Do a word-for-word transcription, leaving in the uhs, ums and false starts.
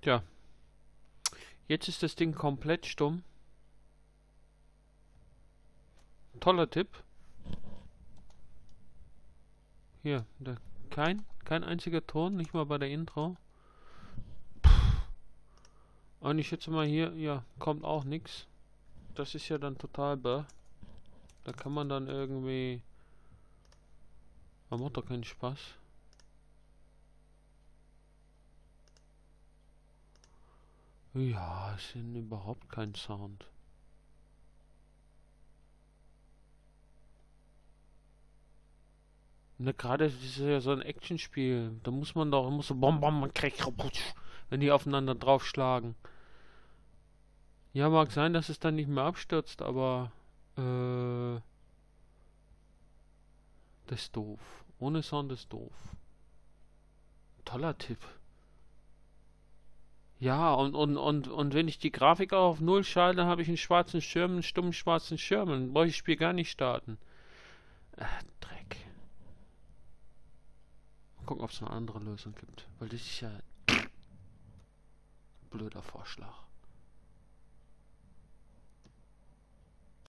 Tja, jetzt ist das Ding komplett stumm. Toller Tipp. Hier, da, kein, kein einziger Ton, nicht mal bei der Intro. Und ich schätze mal hier, ja, kommt auch nichts. Das ist ja dann total bäh. Da kann man dann irgendwie... Man macht doch keinen Spaß. Ja, es ist überhaupt kein Sound. Ne, gerade das ist ja so ein Actionspiel. Da muss man doch, muss so bom bom und krieg, wenn die aufeinander draufschlagen. Ja, mag sein, dass es dann nicht mehr abstürzt, aber äh, das ist doof. Ohne Sound ist doof. Toller Tipp. Ja, und, und, und, und wenn ich die Grafik auch auf Null schalte, dann habe ich einen schwarzen Schirm, einen stummen schwarzen Schirm. Dann brauche ich das Spiel gar nicht starten. Äh, Dreck. Mal gucken, ob es eine andere Lösung gibt. Weil das ist ja ein blöder Vorschlag.